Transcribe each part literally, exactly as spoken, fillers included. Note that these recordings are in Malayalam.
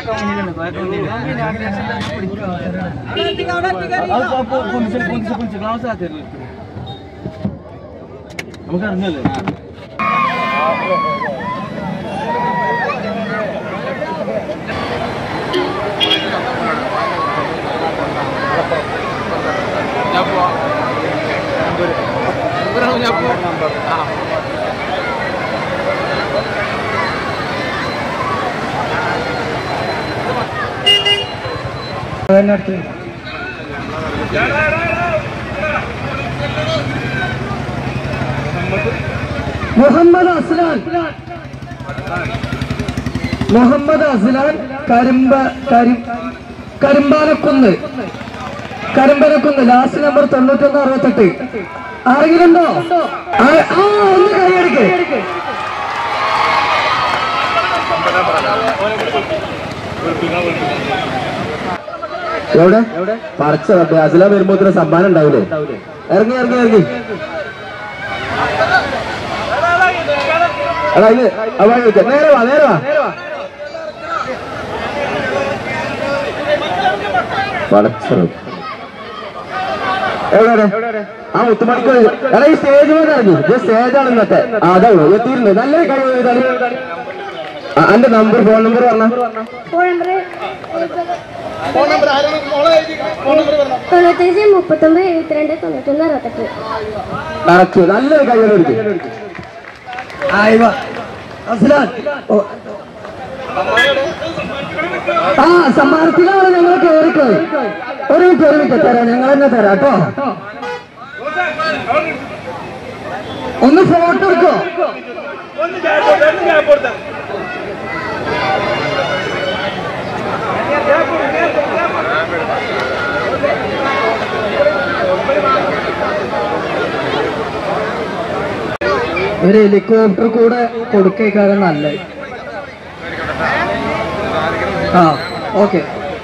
നമുക്ക് അറിഞ്ഞല്ലേ മുഹമ്മദ് അസ്ലാൻ മുഹമ്മദ് അസ്ലാൻ കരിമ്പ കരിമ്പാലക്കുന്ന് കരിമ്പലക്കുന്ന് ലാസ്റ്റ് നമ്പർ തൊണ്ണൂറ്റൊന്ന് അറുപത്തെട്ട് ആരെങ്കിലും ഉണ്ടോ? ആ ഒന്ന് കൈയടിക്ക്. എവിടെ പറച്ച അസ്ലാം വരുമ്പോ സമ്മാനം ഉണ്ടാവില്ലേ? ഇറങ്ങി ഇറങ്ങി ഇറങ്ങി എടാ ഇത് നേരെ വാ നേരെ വാ പടച്ചോ എവിടെ ആ മുത്തുമണിക്ക് എടാ ഈ സ്റ്റേജ് പോലെ ഇറങ്ങി ഇത് സ്റ്റേജാണ് ഇന്നത്തെ അതാ എത്തിയിരുന്നു നല്ലൊരു കഴിവ്. എന്റെ നമ്പർ ഫോൺ നമ്പർ പറഞ്ഞ തൊണ്ണൂറ്റഞ്ച് മുപ്പത്തൊമ്പത് എഴുപത്തിരണ്ട് തൊണ്ണൂറ്റൊന്ന് അറുപത്തെട്ട്. കറക്റ്റ് നല്ലൊരു കഴിവ്. ആ സമ്മാനത്തിലാണ് ഞങ്ങൾ കയറിക്കോയി. ഒരു മിനിറ്റ് ഒരു മിനിറ്റ് തരാം, ഞങ്ങൾ തന്നെ തരാം കേട്ടോ. ഒന്ന് ഫോട്ടോ എടുക്കോ? ഒരു ഹെലികോപ്റ്റർ കൂടെ കൊടുക്കേക്കാരം നല്ലത്. ആ ഓക്കെ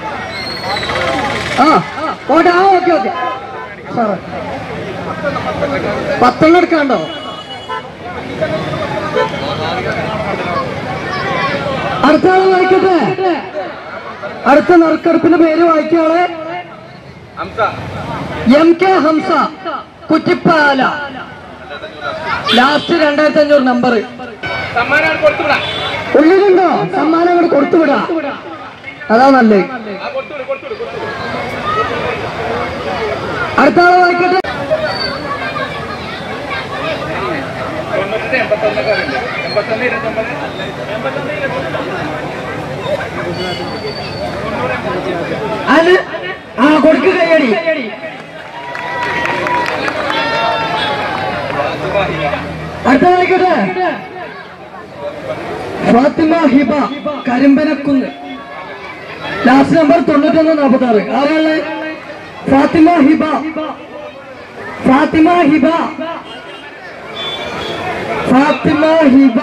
ആ ഓട്ടെ ആ ഓക്കെ ഓക്കെ സാറേ പത്തെണ്ണം എടുക്കാണ്ടോ? അടുത്ത ആള് വായിക്കട്ടെ. അടുത്ത നറുക്കെടുപ്പിന്റെ പേര് വായിക്കാളെ M K Hamsa Kuttippala last രണ്ടായിരത്തി അഞ്ഞൂറ് നമ്പർ ഉള്ളിലുണ്ടോ? സമ്മാനം അങ്ങോട്ട് കൊടുത്തുവിടാ, അതാ നല്ലത്. അടുത്ത ആളെ വായിക്കട്ടെ. അത് ആ കൊടുക്ക് കൈയടി. അടുത്ത വായിക്കട്ടെ. ഫാത്തിമ ഹിബ കരിമ്പനക്കുന്ന് ലാസ്റ്റ് നമ്പർ തൊണ്ണൂറ്റൊന്ന് നാൽപ്പത്തി ആറ്. ആരാള്? ഫാത്തിമ ഹിബ ഫാത്തിമ ഹിബ ഫാത്തിമ ഹിബ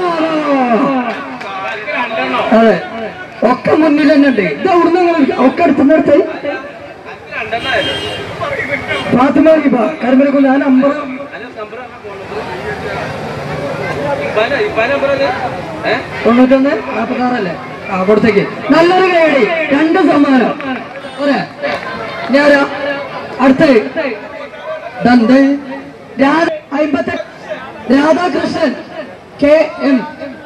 അതെ ഒക്കെ മുന്നിൽ തന്നെ ഉണ്ട്. ഇത് അവിടുന്ന് ഒക്കെ എടുത്തുന്നിടത്ത് ഫാത്തിമ ഹിബ കരിമ്പനക്കുന്ന്. ആ നമ്പർ തൊണ്ണൂറ്റൊന്ന് നാൽപ്പത്തി ആറല്ലേ? ആ കൊടുത്തേക്ക്. നല്ലൊരു കൈയടി. രണ്ട് സമ്മാനം പോരെ? ഞാനാ അടുത്തത് ദന്ത് അമ്പത്തി രാധാകൃഷ്ണൻ കെ എം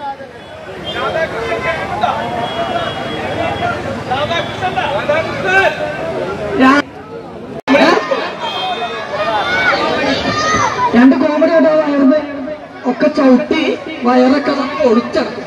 രണ്ട് കോമഡി ഉണ്ടാവായിരുന്നു. ഒക്കെ ചവിട്ടി വയറൊക്കെ ഒളിച്ചടക്കും.